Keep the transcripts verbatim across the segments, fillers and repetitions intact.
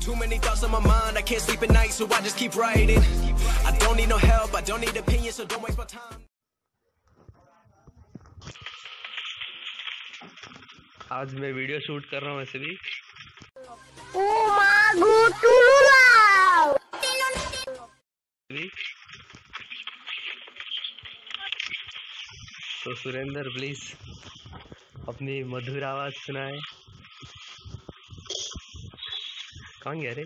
Too many thoughts on my mind, I can't sleep at night, so I just keep writing. I don't need no help, I don't need opinions, so don't waste my time. आज मैं video shoot कर रहा हूँ ऐसे भी। तो Surendra please अपनी मधुर आवाज सुनाए। कहाँ गया रे?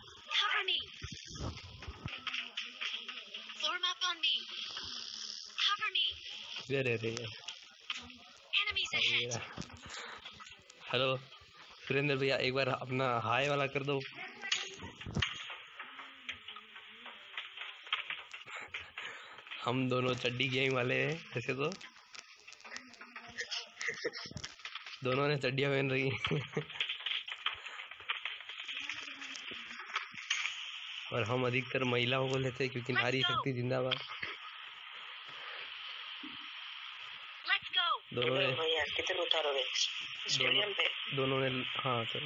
रे रे हेलो सुरेंद्र भैया, एक बार अपना हाय वाला कर दो। हम दोनों चड्डी गैंग वाले हैं वैसे तो, दोनों ने चड्डियां पहन रही हैं। और हम अधिकतर महिलाओं को लेते हैं क्योंकि नारी शक्ति जिंदाबाद। दोनों ने कितने उतारोगे? स्टेडियम पे दोनों ने हाँ चलो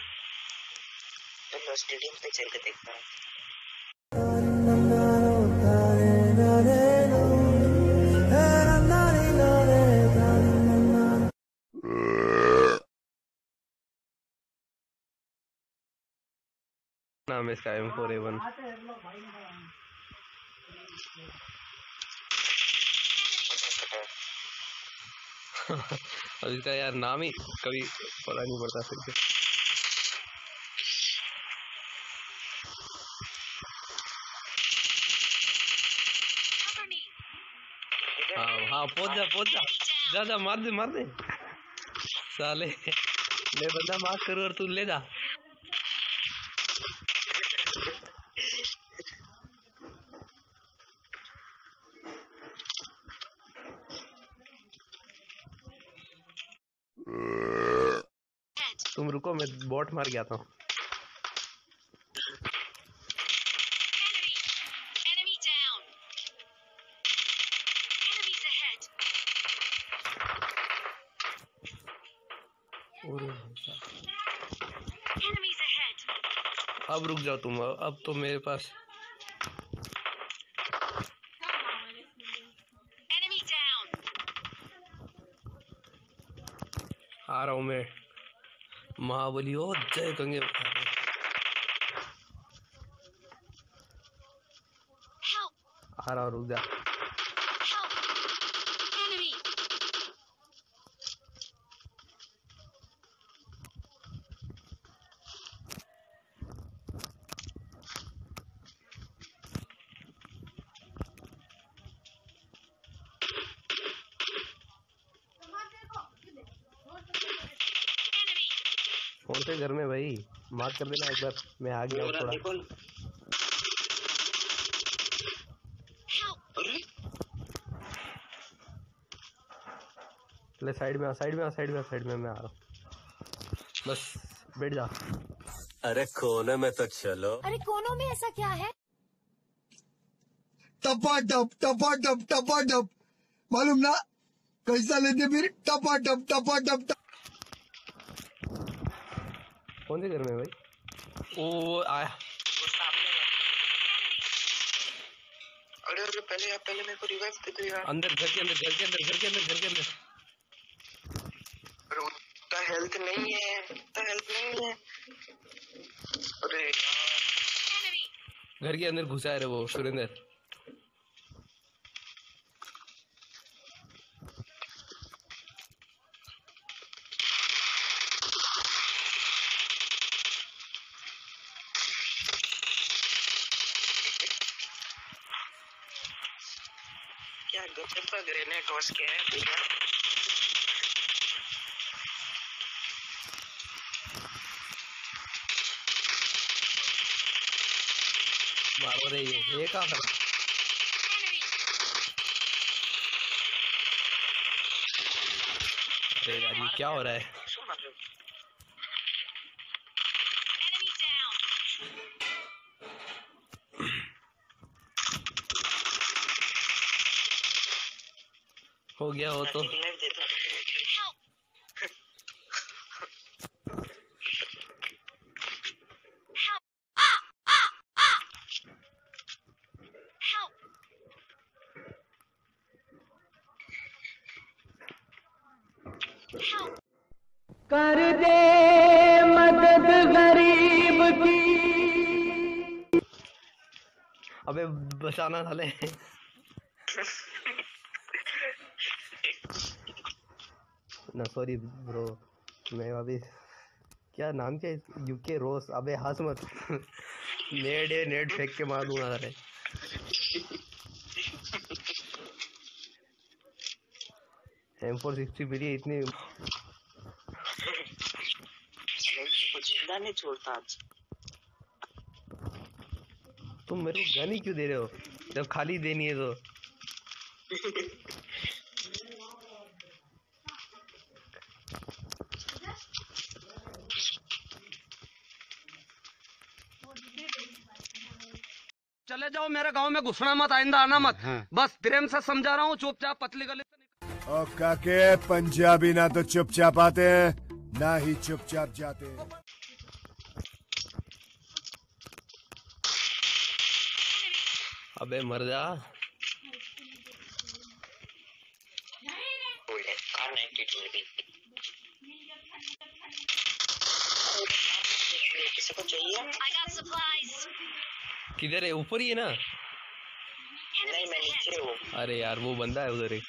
तो स्टेडियम पे चल के देखता हूँ। नाम है इसका एम फोर ए वन। अब इसका यार नाम ही कभी पता नहीं पड़ता फिर से। हाँ हाँ पहुंच जा पहुंच जा जा जा मार दे मार दे साले। मैं बंदा मार करूँ और तू ले जा। तुम रुको, मैं बॉट मार गया था। अब रुक जाओ तुम, अब तो मेरे पास आ रहा हूँ मैं। महाबली हो जय गंगे। आ रहा हूँ, रुक जा। कौन से घर में भाई? मार कर देना एक बार, मैं आ गया थोड़ा। ले साइड में आ साइड में आ साइड में आ साइड में मैं आ रहा हूँ। बस बैठ जा। अरे कोने में तो चलो। अरे कोनों में ऐसा क्या है? टपा टप टपा टप टपा टप, मालूम ना कैसा लेते फिर? टपा टप टपा टप टप। कौन से घर में भाई? ओ आया अरे अरे पहले आप पहले मेरे को रिवाइव दे दो यार। अंदर घर के अंदर घर के अंदर घर के अंदर घर के अंदर। अरे उतना हेल्थ नहीं है, उतना हेल्थ नहीं है। अरे घर के अंदर घुसा है वो सुरेंद्र। क्या गजब का ग्रेनेड टॉस किया है भैया। मारो रे ये ये कहाँ खड़ा? अरे यार ये क्या हो रहा है? हो गया हो तो कर दे मदद गरीब की। अबे बचाना साले। ना सॉरी ब्रो, मैं अभी क्या नाम क्या है यूके रोस। अबे हंस मत। नेड है, नेड फेंक के मार दूंगा साले। एम फोर सिक्सटी मिली इतनी। जिंदा नहीं छोड़ता आज। तुम मेरे को गन ही क्यों दे रहे हो जब खाली देनी है तो? चले जाओ, मेरे गांव में घुसना मत, आइंदा आना मत। हाँ। बस प्रेम से समझा रहा हूँ, चुपचाप पतली गली से। ओ काके, पंजाबी ना तो चुपचाप आते हैं ना ही चुपचाप जाते हैं। अबे मर जा। किसी को चाहिए? किधर है? ऊपर ही है ना? नहीं, मैं नीचे हूँ। अरे यार वो बंदा है उधर एक।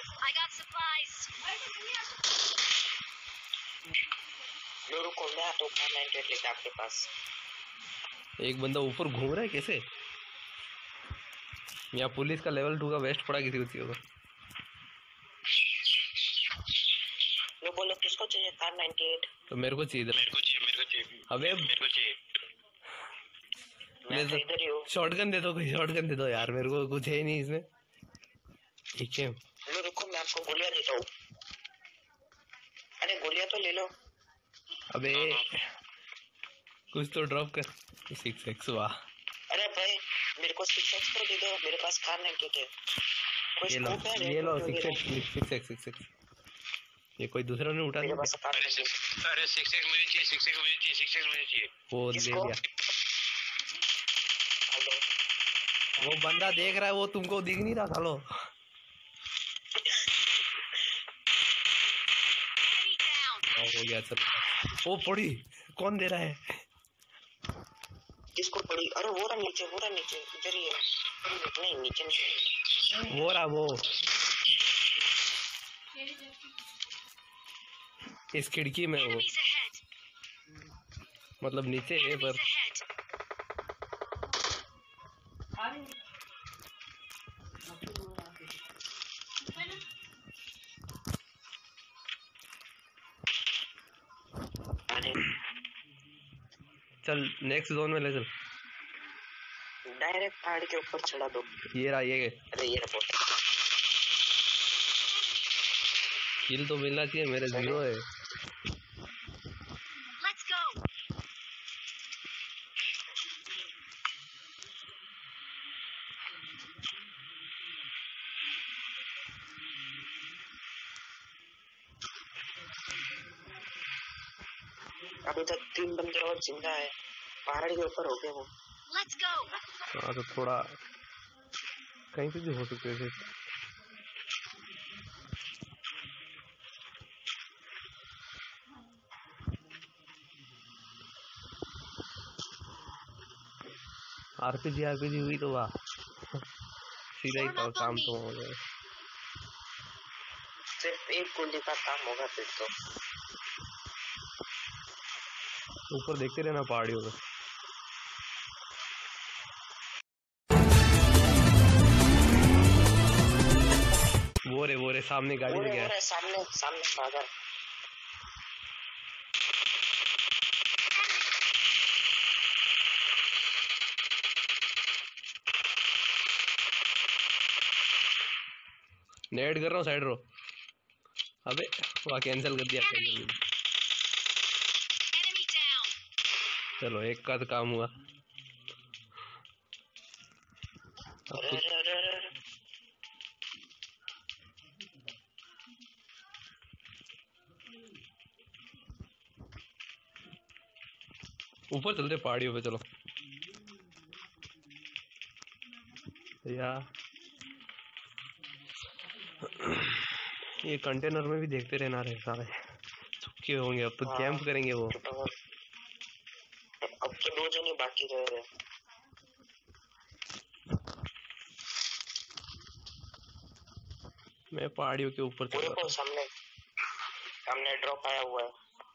रुको, मैं आता हूँ लेके आपके पास। एक बंदा ऊपर घूम रहा है कैसे? यहाँ पुलिस का लेवल टू का वेस्ट पड़ा किसी किसी को। लो बोलो किसको चाहिए? Car ninety eight. तो मेरे को चाहिए। मेरे को चाहिए, मेरे को चाहिए। अबे मेरे को चाहिए। मैं तो इधर ही हूँ। शॉटगन दे दो, कोई शॉटगन दे दो यार, मेरे को कुछ है ही नहीं इसमें। ठीक है लो रुको, मैं आपको गोलियां देता हूँ। अरे गोलियां तो ले लो। अबे कुछ तो ड्रॉप कर। सिक्स एक्स वाह। अरे भाई मेरे को सिक्स एक्स तो दे दो, मेरे पास कार नाइंटी एट है। ये लो ये लो six X six X six X. ये कोई दूसरा ने उठा मेरे लिया। पास कार नाइंटी एट। अरे सिक्स एक्स मुझे चाहिए, सिक्स एक्स मुझे चाहिए, सिक्स एक्स मुझे चाहिए। वो ले लिया। वो बंदा देख रहा है, वो तुमको दिख नहीं रहा। हेलो हो गया सर। वो पड़ी कौन दे रहा है? किसको पड़ी? अरे वो रहा नीचे, वो रहा नीचे, इधर ही है। नहीं नीचे नहीं, वो रहा वो इस खिड़की में। वो मतलब नीचे है पर चल नेक्स्ट जोन में ले चल। डायरेक्ट पहाड़ के ऊपर चढ़ा दो। ये रहा ये। अरे ये रहा। किल तो मिलना चाहिए, मेरे जीरो है। Let's go. अभी तक तीन बंदे और जिंदा है, पहाड़ के ऊपर हो गए वो। Let's go. हाँ तो थोड़ा कहीं पे भी हो सकते हैं। आरपीजी आरपीजी हुई तो वाह, सीधा ही तो काम तो हो गया। सिर्फ एक गोली का काम होगा फिर तो। ऊपर देखते रहना पहाड़ियों में। वो रे वो रे सामने गाड़ी में गया है। सामने सामने सागर। नेट कर रहा हूँ, साइड रो। अबे वहाँ कैंसिल कर दिया। कैंसिल चलो एक का तो काम हुआ। अब कुछ ऊपर चलते पहाड़ियों पे। चलो यार ये कंटेनर में भी देखते रहना रहे सारे। के होंगे अब तो हाँ। कैंप करेंगे वो। अब तो दो जने बाकी रह रहे। मैं पहाड़ियों के ऊपर चल रहा देखो सामने सामने ड्रॉप आया हुआ है।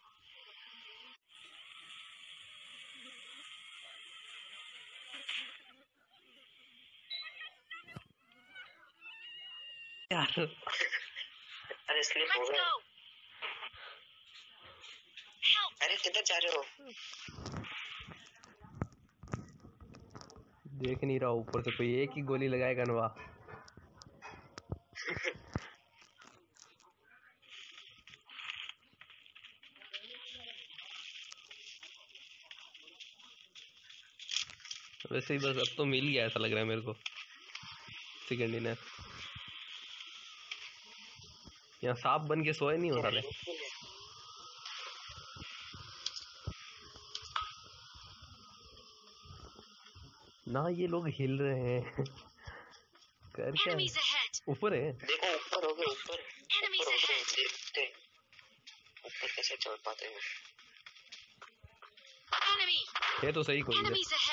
यार अरे स्लिप हो गए। अरे किधर जा रहे हो? देख नहीं रहा ऊपर से कोई एक ही गोली लगाएगा नवा। वैसे ही बस अब तो मिल गया ऐसा लग रहा है मेरे को। सेकंड डिनर यहाँ सांप बन के सोए नहीं हो साले। ना ये लोग हिल रहे हैं कर क्या ऊपर है। देखो ऊपर हो गए ऊपर ऊपर हो गए देखते ऊपर कैसे चल पाते हैं। ये तो सही कोई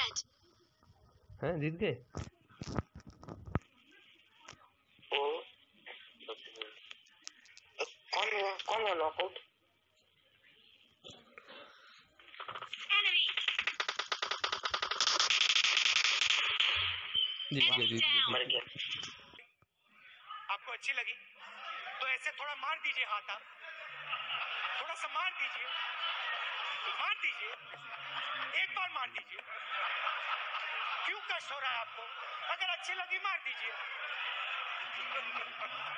है जीत गए। ओ कौन हुआ कौन हुआ नॉकआउट? जीत गए जीत गए मर गया। आपको अच्छी लगी तो ऐसे थोड़ा मार दीजिए हाथ। आप थोड़ा सा मार दीजिए मार दीजिए एक बार मार दीजिए। क्यों कष्ट हो रहा है आपको? अगर अच्छी लगी मार दीजिए।